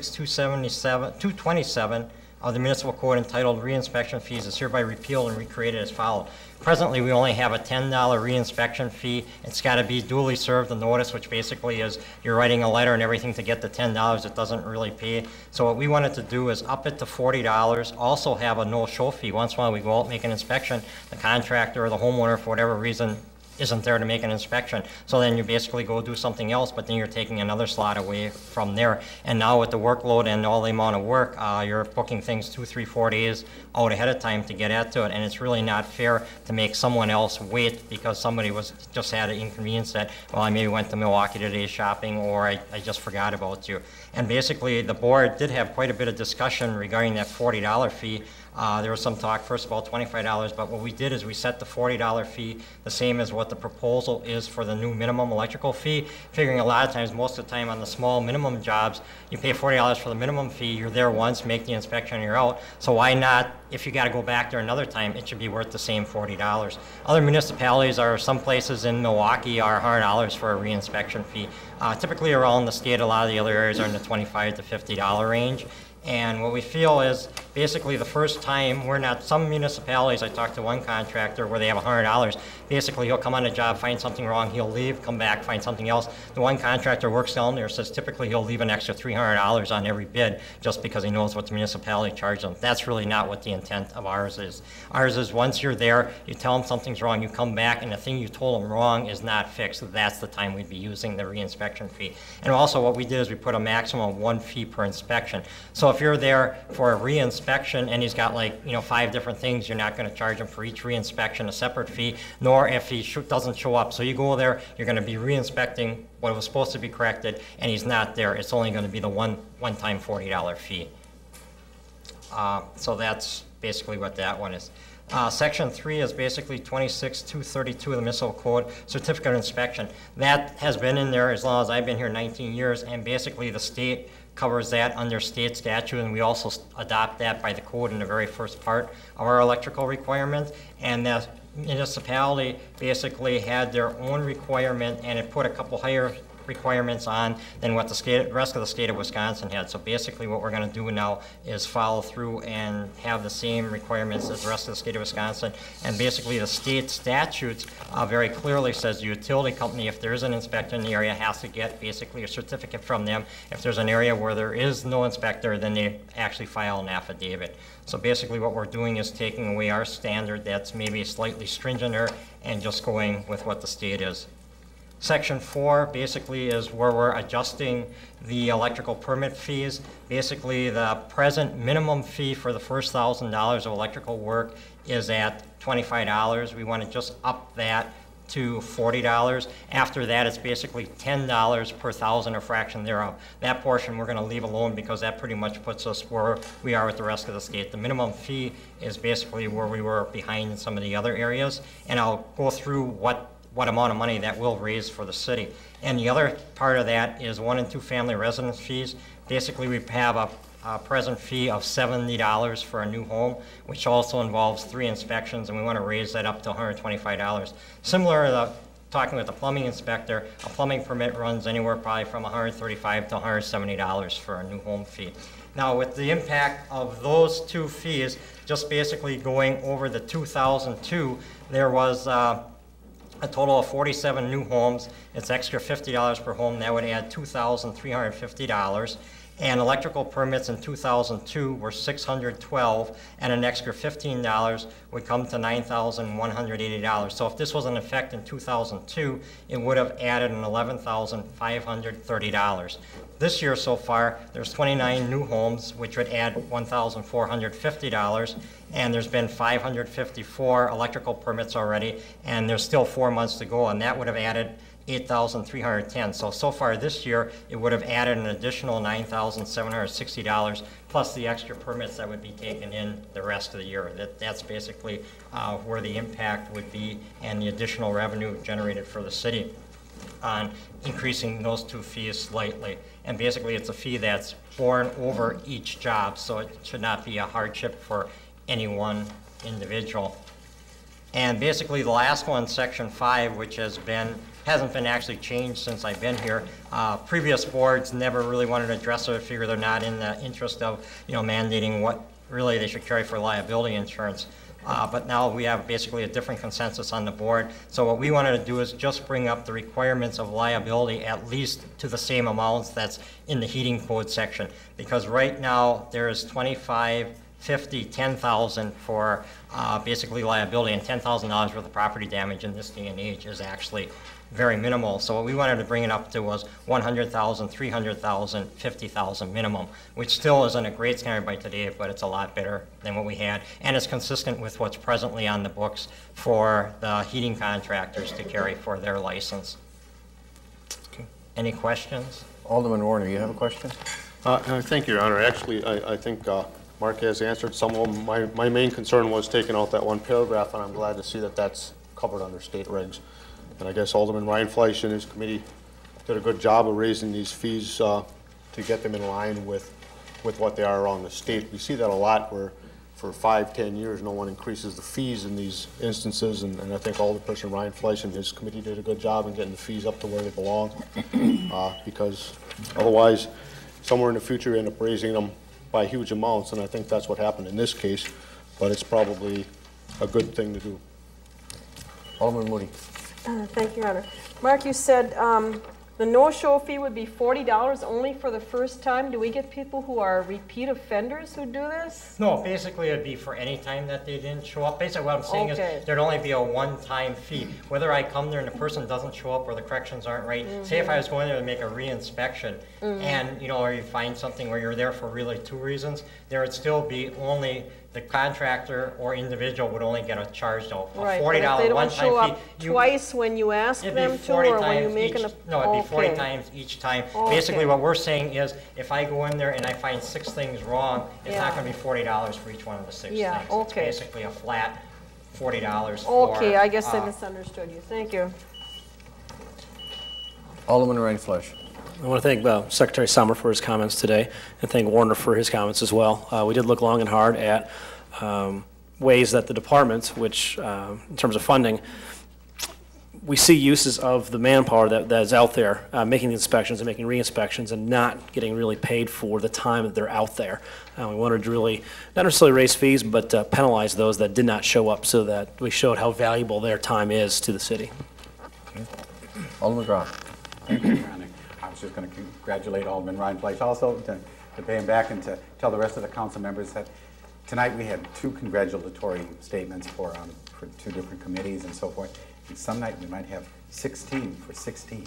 227 of the municipal code entitled re-inspection fees is hereby repealed and recreated as follows. Presently, we only have a $10 re-inspection fee. It's got to be duly served the notice, which basically is you're writing a letter and everything to get the $10. It doesn't really pay. So what we wanted to do is up it to $40. Also have a no-show fee. Once in a while, we go out and make an inspection. The contractor or the homeowner, for whatever reason, isn't there to make an inspection. So then you basically go do something else, but then you're taking another slot away from there. And now with the workload and all the amount of work, you're booking things 2, 3, 4 days out ahead of time to get at to it. And it's really not fair to make someone else wait because somebody just had an inconvenience that, well, I maybe went to Milwaukee today shopping, or I just forgot about you. And basically the board did have quite a bit of discussion regarding that $40 fee. There was some talk first about $25, but what we did is we set the $40 fee the same as what the proposal is for the new minimum electrical fee, figuring a lot of times, most of the time on the small minimum jobs, you pay $40 for the minimum fee, you're there once, make the inspection, and you're out. So why not, if you got to go back there another time, it should be worth the same $40. Other municipalities, are some places in Milwaukee are $100 for a re-inspection fee. Typically around the state, a lot of the other areas are in the $25 to $50 range. And what we feel is basically the first time, some municipalities, I talked to one contractor where they have $100, basically he'll come on a job, find something wrong, he'll leave, come back, find something else. The one contractor works down there says typically he'll leave an extra $300 on every bid just because he knows what the municipality charges them. That's really not what the intent of ours is. Ours is once you're there, you tell them something's wrong, you come back, and the thing you told them wrong is not fixed. That's the time we'd be using the re-inspection fee. And also what we did is we put a maximum of 1 fee per inspection. So if you're there for a re-inspection and he's got 5 different things, you're not going to charge him for each re-inspection a separate fee, nor if he doesn't show up. So you go there, you're going to be re-inspecting what was supposed to be corrected, and he's not there. It's only going to be the one-time $40 fee. So that's basically what that one is. Section 3 is basically 26-232 of the municipal code, certificate of inspection. That has been in there as long as I've been here, 19 years, and basically the state covers that under state statute, and we also adopt that by the code in the very first part of our electrical requirements. And the municipality basically had their own requirement, and it put a couple higher requirements on than what the rest of the state of Wisconsin had. So basically what we're going to do now is follow through and have the same requirements as the rest of the state of Wisconsin. And basically the state statutes very clearly says the utility company, if there is an inspector in the area, has to get basically a certificate from them. If there's an area where there is no inspector, then they actually file an affidavit. So basically what we're doing is taking away our standard that's maybe slightly stringenter and just going with what the state is. Section 4 basically is where we're adjusting the electrical permit fees. Basically, the present minimum fee for the first $1,000 of electrical work is at $25. We want to just up that to $40. After that, it's basically $10 per thousand or fraction thereof. That portion we're going to leave alone because that pretty much puts us where we are with the rest of the state. The minimum fee is basically where we were behind in some of the other areas, and I'll go through what amount of money that will raise for the city. And the other part of that is 1- and 2 family residence fees. Basically, we have present fee of $70 for a new home, which also involves 3 inspections, and we want to raise that up to $125. Similar to talking with the plumbing inspector, a plumbing permit runs anywhere probably from $135 to $170 for a new home fee. Now, with the impact of those 2 fees, just basically going over the 2002, there was a total of 47 new homes. It's extra $50 per home. That would add $2,350. And electrical permits in 2002 were 612, and an extra $15 would come to $9,180. So if this was in effect in 2002, it would have added an $11,530. This year so far, there's 29 new homes, which would add $1,450, and there's been 554 electrical permits already, and there's still 4 months to go, and that would have added $8,310. So far this year, it would have added an additional $9,760 plus the extra permits that would be taken in the rest of the year. That's basically where the impact would be and the additional revenue generated for the city on increasing those 2 fees slightly. And basically, it's a fee that's borne over each job, so it should not be a hardship for any one individual. And basically, the last one, Section 5, which hasn't been actually changed since I've been here. Previous boards never really wanted to address it. I figure they're not in the interest of, mandating what really they should carry for liability insurance. But now we have basically a different consensus on the board. So what we wanted to do is just bring up the requirements of liability at least to the same amounts that's in the heating code section. Because right now there is 25, 50, 10,000 for basically liability, and $10,000 worth of property damage in this day and age is actually very minimal. So what we wanted to bring it up to was 100,000, 300,000, 50,000 minimum, which still isn't a great standard by today, but it's a lot better than what we had, and it's consistent with what's presently on the books for the heating contractors to carry for their license. Okay. Any questions? Alderman Warner, you have a question? Thank you, Your Honor. Actually, I think Mark has answered some of them. My main concern was taking out that one paragraph, and I'm glad to see that that's covered under state regs. And I guess Alderman Ryan Fleisch and his committee did a good job of raising these fees to get them in line with what they are around the state. We see that a lot where for 5-10 years no one increases the fees in these instances, and I think Alderperson Ryan Fleisch and his committee did a good job in getting the fees up to where they belong, because otherwise somewhere in the future you end up raising them by huge amounts, and I think that's what happened in this case, but it's probably a good thing to do. Alderman Moody. Thank you, Your Honor. Mark, you said the no-show fee would be $40 only for the first time. Do we get people who are repeat offenders who do this? No, basically it'd be for any time that they didn't show up. Basically what I'm saying is there'd only be a one-time fee. Whether I come there and the person doesn't show up or the corrections aren't right. Say if I was going there to make a re-inspection and, or you find something where you're there for really 2 reasons, there would still be only the contractor or individual would only get a charged out a $40 one-time fee. But if they don't show up twice when you ask them to, or when you make an No, it'd be 40 times each time. Basically, what we're saying is, if I go in there and I find 6 things wrong, it's not going to be $40 for each one of the 6 things. It's basically a flat $40 for... Okay, I guess I misunderstood you. Thank you. Alderman Ryan Fleisch. I want to thank Secretary Sommer for his comments today, and thank Warner for his comments as well. We did look long and hard at ways that the department, which in terms of funding, we see uses of the manpower that is out there making the inspections and making re-inspections and not getting really paid for the time that they're out there. We wanted to really not necessarily raise fees, but penalize those that did not show up so that we showed how valuable their time is to the city. Okay. Alderman McGraw. Thank you, Ronnie. I was just going to congratulate Alderman Ryan Fleisch also to pay him back and to tell the rest of the council members that tonight we had 2 congratulatory statements for 2 different committees and so forth. And some night we might have 16 for 16.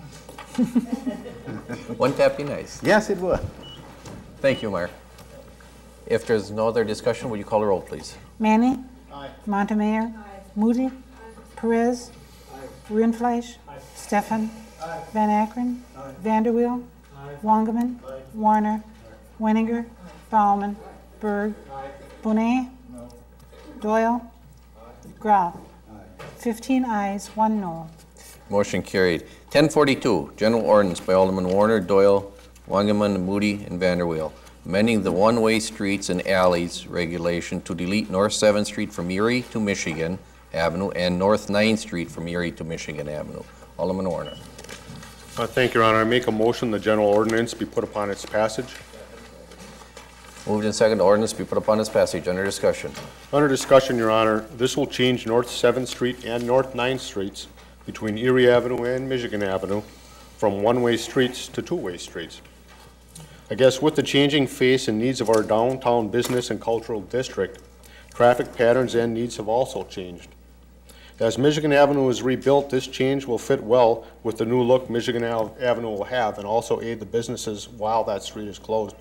Wouldn't that be nice? Yes, it would. Thank you, Mayor. If there's no other discussion, will you call the roll, please? Manning? Aye. Montemayor? Aye. Moody? Aye. Perez? Aye. Rindfleisch? Aye. Stefan? Aye. Van Akkeren? Aye. Vanderweel? Aye. Wangerman? Aye. Warner? Aye. Wenninger? Aye. Bauman? Aye. Berg? Aye. Bonet? No. Doyle? Aye. Graf? Aye. 15 ayes, 1 no. Motion carried. 1042, general ordinance by Alderman Warner, Doyle, Wangerman, Moody, and Vanderweel. amending the one-way streets and alleys regulation to delete North 7th Street from Erie to Michigan Avenue and North 9th Street from Erie to Michigan Avenue. Alderman Warner. Thank you, Your Honor. I make a motion the general ordinance be put upon its passage. Moved and second, the ordinance be put upon its passage. Under discussion. Under discussion, Your Honor, this will change North 7th Street and North 9th Streets between Erie Avenue and Michigan Avenue from one-way streets to two-way streets. I guess with the changing face and needs of our downtown business and cultural district, traffic patterns and needs have also changed. As Michigan Avenue is rebuilt, this change will fit well with the new look Michigan Avenue will have and also aid the businesses while that street is closed.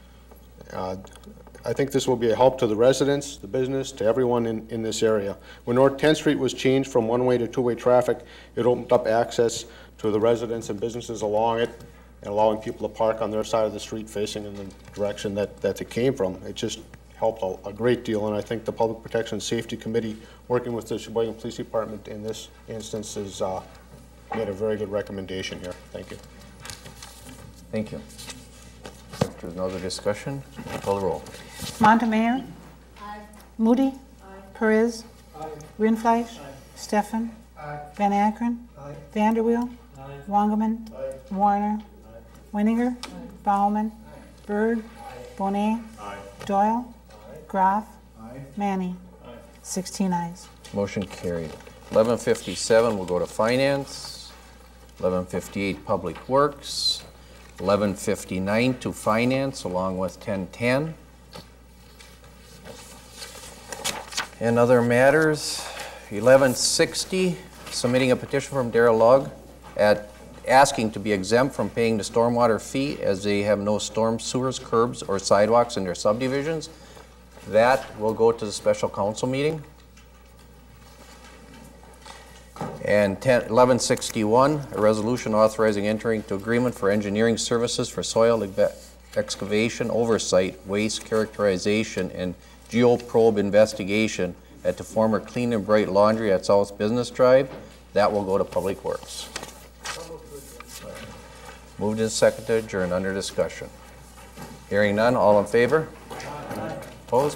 I think this will be a help to the residents, the business, to everyone in this area. When North 10th Street was changed from one-way to two-way traffic, it opened up access to the residents and businesses along it and allowing people to park on their side of the street facing in the direction that they came from. It just helped a great deal, and I think the Public Protection and Safety Committee, working with the Sheboygan Police Department in this instance, has made a very good recommendation here. Thank you. Thank you. If there's no other discussion, call the roll. Montemayor. Aye. Moody. Aye. Perez. Aye. Rindfleisch. Aye. Steffen. Aye. Van Akkeren. Aye. Vanderweel. Aye. Wangerman. Aye. Warner. Aye. Winiger. Aye. Bauman. Aye. Bird. Aye. Bonet. Aye. Doyle. Aye. Graf. Aye. Manny. Aye. 16 ayes. Motion carried. 11:57, we'll go to Finance. 11:58, Public Works. 11:59 to Finance, along with 10:10. And other matters, 11:60, submitting a petition from Darrell Lugg asking to be exempt from paying the stormwater fee as they have no storm sewers, curbs, or sidewalks in their subdivisions. That will go to the special council meeting. And 11:61, a resolution authorizing entering into agreement for engineering services for soil excavation oversight, waste characterization, and geoprobe investigation at the former Clean and Bright Laundry at South Business Drive. That will go to Public Works. Moved and seconded to adjourn. Under discussion. Hearing none, all in favor? Aye. Opposed?